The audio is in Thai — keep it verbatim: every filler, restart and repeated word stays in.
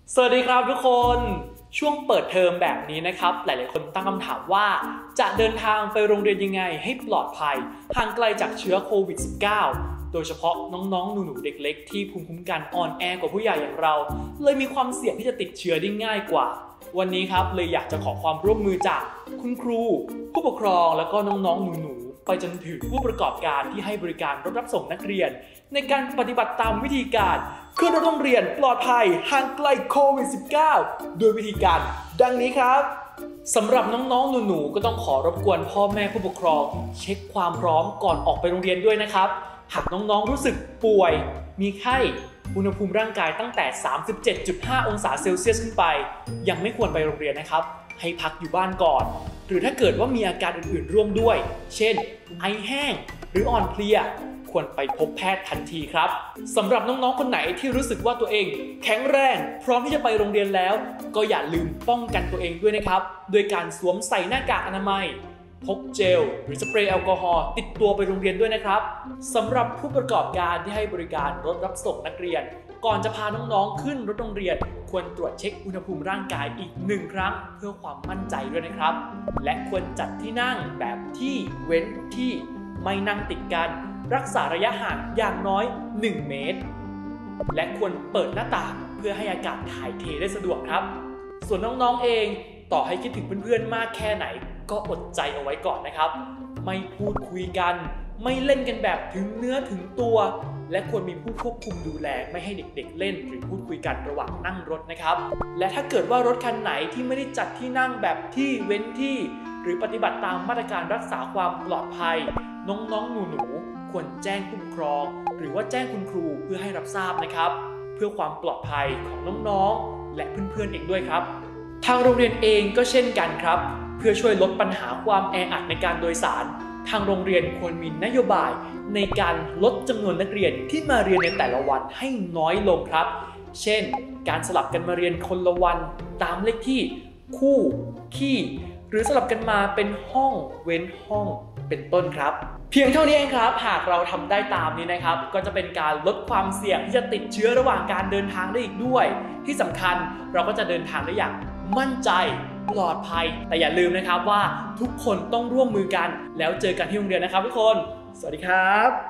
สวัสดีครับทุกคนช่วงเปิดเทอมแบบนี้นะครับหลายๆคนตั้งคำถามว่าจะเดินทางไปโรงเรียนยังไงให้ปลอดภัยห่างไกลจากเชื้อโควิด สิบเก้า โดยเฉพาะน้องๆหนูๆเด็กเล็กที่ภูมิคุ้มกันอ่อนแอกว่าผู้ใหญ่อย่างเราเลยมีความเสี่ยงที่จะติดเชื้อได้ง่ายกว่าวันนี้ครับเลยอยากจะขอความร่วมมือจากคุณครูผู้ปกครองแล้วก็น้องๆหนูๆไปจนถึงผู้ประกอบการที่ให้บริการรถรับส่งนักเรียนในการปฏิบัติตามวิธีการขึ้นรถโรงเรียนปลอดภัยห่างไกลโควิด สิบเก้า โดยวิธีการดังนี้ครับสำหรับน้องๆหนูๆก็ต้องขอรบกวนพ่อแม่ผู้ปกครองเช็คความพร้อมก่อนออกไปโรงเรียนด้วยนะครับหากน้องๆรู้สึกป่วยมีไข้อุณหภูมิร่างกายตั้งแต่ สามสิบเจ็ดจุดห้า องศาเซลเซียสขึ้นไปยังไม่ควรไปโรงเรียนนะครับให้พักอยู่บ้านก่อนหรือถ้าเกิดว่ามีอาการอื่นๆร่วมด้วยเช่นไอแห้งหรืออ่อนเพลียควรไปพบแพทย์ทันทีครับสำหรับน้องๆคนไหนที่รู้สึกว่าตัวเองแข็งแรงพร้อมที่จะไปโรงเรียนแล้วก็อย่าลืมป้องกันตัวเองด้วยนะครับโดยการสวมใส่หน้ากากอนามัยพกเจลหรือสเปรย์แอลกอฮอล์ติดตัวไปโรงเรียนด้วยนะครับสำหรับผู้ประกอบการที่ให้บริการรถรับส่งนักเรียนก่อนจะพาน้องๆขึ้นรถโรงเรียนควรตรวจเช็คอุณหภูมิร่างกายอีกหนึ่งครั้งเพื่อความมั่นใจด้วยนะครับและควรจัดที่นั่งแบบที่เว้นที่ไม่นั่งติดกันรักษาระยะห่างอย่างน้อยหนึ่งเมตรและควรเปิดหน้าต่างเพื่อให้อากาศถ่ายเทได้สะดวกครับส่วนน้องๆเองต่อให้คิดถึงเพื่อนๆมากแค่ไหนก็อดใจเอาไว้ก่อนนะครับไม่พูดคุยกันไม่เล่นกันแบบถึงเนื้อถึงตัวและควรมีผู้ควบคุมดูแลไม่ให้เด็กๆเล่นหรือพูดคุยกันระหว่างนั่งรถนะครับและถ้าเกิดว่ารถคันไหนที่ไม่ได้จัดที่นั่งแบบที่เว้นที่หรือปฏิบัติตามมาตรการรักษาความปลอดภัยน้องๆหนูๆควรแจ้งผู้ปกครองหรือว่าแจ้งคุณครูเพื่อให้รับทราบนะครับเพื่อความปลอดภัยของน้องๆและเพื่อนๆเองด้วยครับทางโรงเรียนเองก็เช่นกันครับเพื่อช่วยลดปัญหาความแออัดในการโดยสารทางโรงเรียนควรมีนโยบายในการลดจำนวนนักเรียนที่มาเรียนในแต่ละวันให้น้อยลงครับเช่นการสลับกันมาเรียนคนละวันตามเลขที่คู่ขี้หรือสลับกันมาเป็นห้องเว้นห้องเป็นต้นครับเพียงเท่านี้เองครับหากเราทำได้ตามนี้นะครับก็จะเป็นการลดความเสี่ยงที่จะติดเชื้อระหว่างการเดินทางได้อีกด้วยที่สำคัญเราก็จะเดินทางได้อย่างมั่นใจปลอดภัยแต่อย่าลืมนะครับว่าทุกคนต้องร่วมมือกันแล้วเจอกันที่โรงเรียนนะครับทุกคนสวัสดีครับ